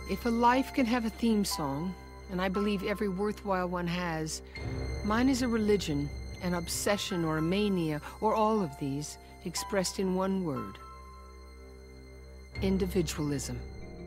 If a life can have a theme song, and I believe every worthwhile one has, mine is a religion, an obsession or a mania, or all of these, expressed in one word: individualism.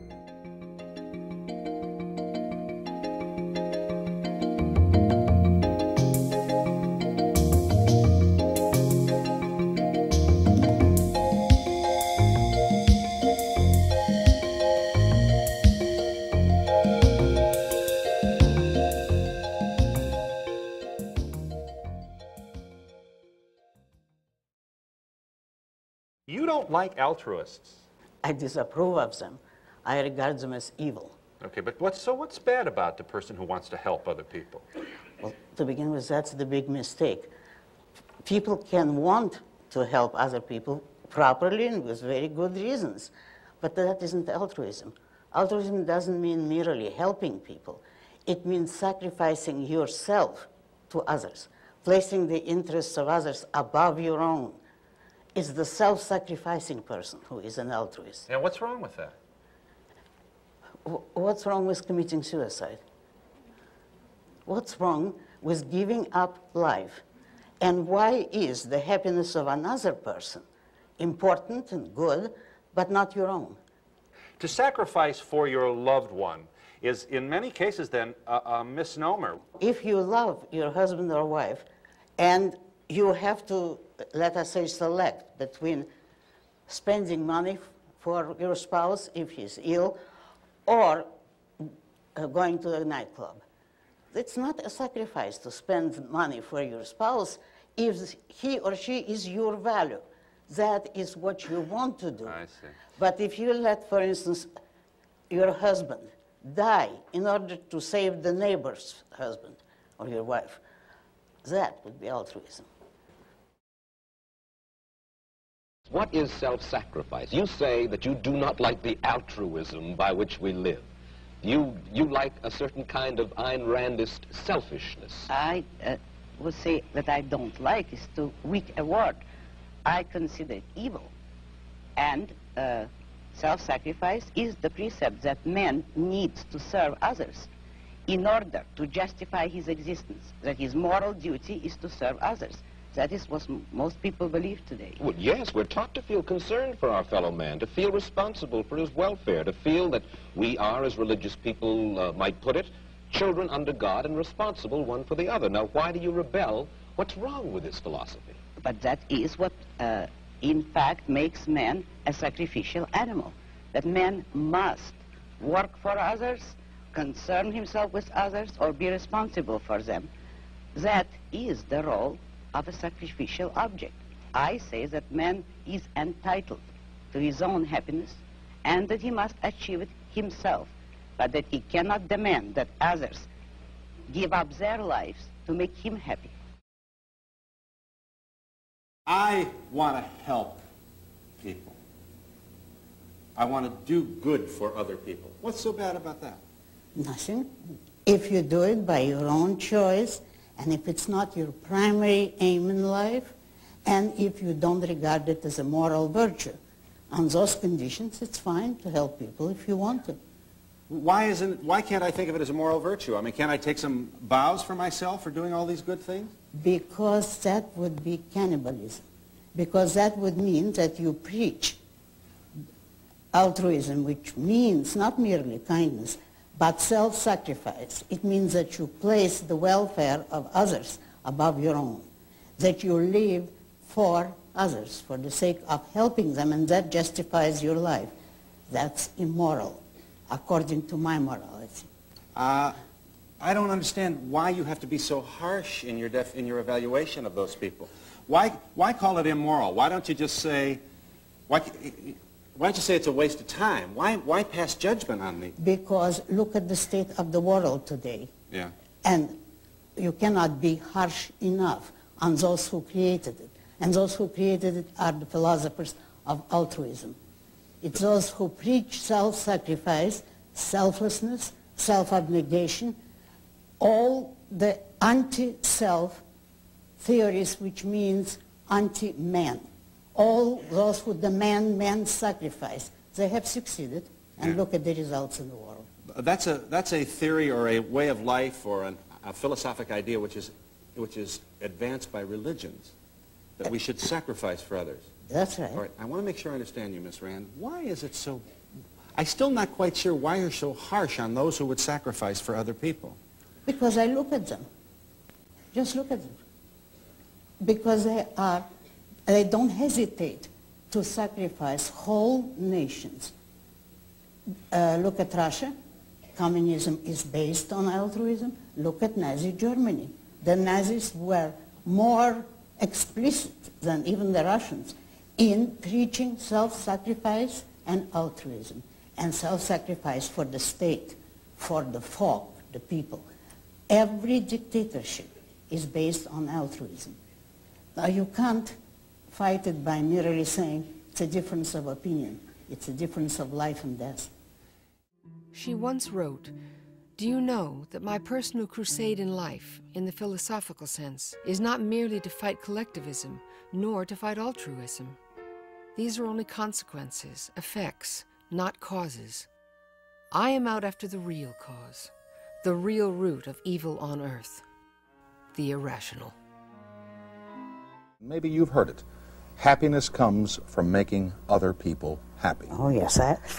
You don't like altruists. I disapprove of them. I regard them as evil. Okay, but what's bad about the person who wants to help other people? Well, to begin with, that's the big mistake. People can want to help other people properly and with very good reasons, but that isn't altruism. Altruism doesn't mean merely helping people. It means sacrificing yourself to others, placing the interests of others above your own. It's the self-sacrificing person who is an altruist. Now, what's wrong with that? What's wrong with committing suicide? What's wrong with giving up life? And why is the happiness of another person important and good, but not your own? To sacrifice for your loved one is, in many cases, then, a misnomer. If you love your husband or wife, and you have to, let us say, select between spending money for your spouse if he's ill, or going to a nightclub. It's not a sacrifice to spend money for your spouse if he or she is your value. That is what you want to do. I see. But if you let, for instance, your husband die in order to save the neighbor's husband or your wife, that would be altruism. What is self-sacrifice? You say that you do not like the altruism by which we live. You like a certain kind of Ayn Randist selfishness. I would say that I don't like is too weak a word. I consider it evil. And self-sacrifice is the precept that man needs to serve others in order to justify his existence, that his moral duty is to serve others. That is what most people believe today. Well, yes, we're taught to feel concerned for our fellow man, to feel responsible for his welfare, to feel that we are, as religious people might put it, children under God and responsible one for the other. Now, why do you rebel? What's wrong with this philosophy? But that is what, in fact, makes man a sacrificial animal. That man must work for others, concern himself with others, or be responsible for them. That is the role of a sacrificial object. I say that man is entitled to his own happiness and that he must achieve it himself, but that he cannot demand that others give up their lives to make him happy. I want to help people. I want to do good for other people. What's so bad about that? Nothing. If you do it by your own choice, and if it's not your primary aim in life, and if you don't regard it as a moral virtue, on those conditions, it's fine to help people if you want to. Why can't I think of it as a moral virtue? I mean, can't I take some vows for myself for doing all these good things? Because that would be cannibalism. Because that would mean that you preach altruism, which means not merely kindness, but self-sacrifice. It means that you place the welfare of others above your own, that you live for others for the sake of helping them, and that justifies your life. That's immoral, according to my morality. I don't understand why you have to be so harsh in your evaluation of those people. Why call it immoral? Why don't you just say, why don't you say it's a waste of time? Why pass judgment on me? Because look at the state of the world today. Yeah. And you cannot be harsh enough on those who created it. And those who created it are the philosophers of altruism. It's those who preach self-sacrifice, selflessness, self-abnegation, all the anti-self theories, which means anti-man. All those who demand man's sacrifice, they have succeeded, and look at the results in the world. That's a theory or a way of life or a philosophic idea which is advanced by religions, that we should sacrifice for others. That's right. All right, I want to make sure I understand you, Miss Rand. Why is it so... I'm still not quite sure why you're so harsh on those who would sacrifice for other people. Because I look at them. Just look at them. Because they don't hesitate to sacrifice whole nations. Look at Russia. Communism is based on altruism. Look at Nazi Germany. The Nazis were more explicit than even the Russians in preaching self-sacrifice and altruism, and self-sacrifice for the state, for the folk, the people. Every dictatorship is based on altruism. Now you can't fight it by merely saying it's a difference of opinion. It's a difference of life and death. She once wrote, "Do you know that my personal crusade in life, in the philosophical sense, is not merely to fight collectivism, nor to fight altruism. These are only consequences, effects, not causes. I am out after the real cause, the real root of evil on earth, the irrational." Maybe you've heard it. Happiness comes from making other people happy. Oh yes,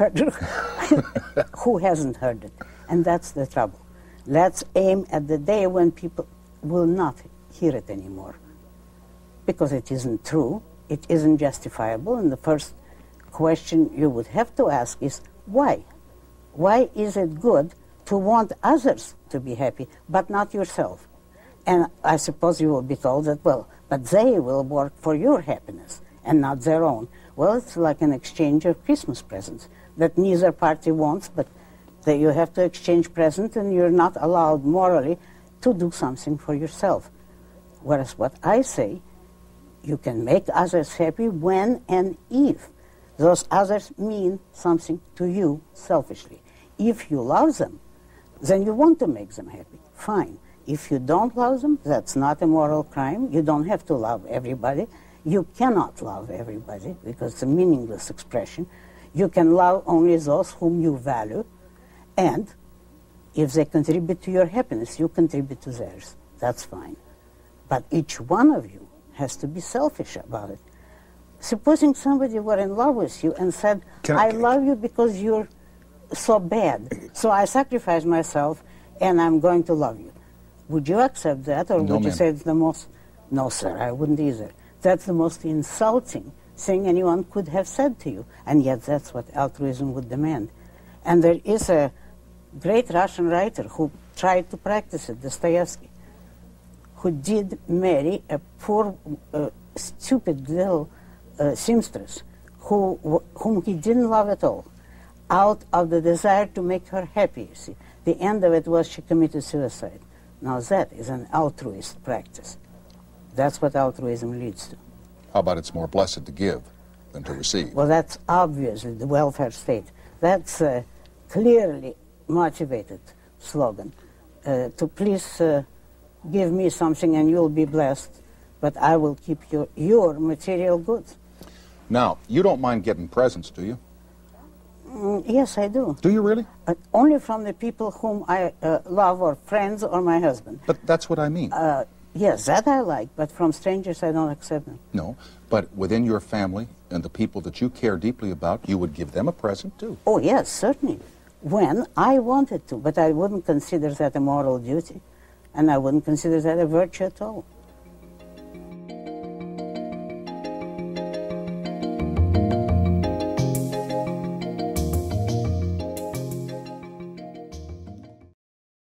who hasn't heard it? And that's the trouble. Let's aim at the day when people will not hear it anymore. Because it isn't true, it isn't justifiable, and the first question you would have to ask is, why? Why is it good to want others to be happy, but not yourself? And I suppose you will be told that, well, but they will work for your happiness and not their own. Well, it's like an exchange of Christmas presents that neither party wants, but that you have to exchange presents and you're not allowed morally to do something for yourself. Whereas what I say, you can make others happy when and if those others mean something to you selfishly. If you love them, then you want to make them happy. Fine. If you don't love them, that's not a moral crime. You don't have to love everybody. You cannot love everybody because it's a meaningless expression. You can love only those whom you value, and if they contribute to your happiness, you contribute to theirs. That's fine. But each one of you has to be selfish about it. Supposing somebody were in love with you and said, I love you because you're so bad, so I sacrifice myself and I'm going to love you. Would you accept that, or would you say it's the most... No, sir, I wouldn't either. That's the most insulting thing anyone could have said to you, and yet that's what altruism would demand. And there is a great Russian writer who tried to practice it, Dostoevsky, who did marry a poor, stupid little seamstress whom he didn't love at all, out of the desire to make her happy, you see. The end of it was she committed suicide. Now that is an altruist practice. That's what altruism leads to. How about it's more blessed to give than to receive? Well, that's obviously the welfare state. That's a clearly motivated slogan. To please give me something and you'll be blessed, but I will keep your material goods. Now, you don't mind getting presents, do you? Yes, I do. Do you really? Only from the people whom I love, or friends, or my husband. But that's what I mean. Yes, that I like, but from strangers I don't accept them. No, but within your family and the people that you care deeply about, you would give them a present too. Oh, yes, certainly. When I wanted to, but I wouldn't consider that a moral duty, and I wouldn't consider that a virtue at all.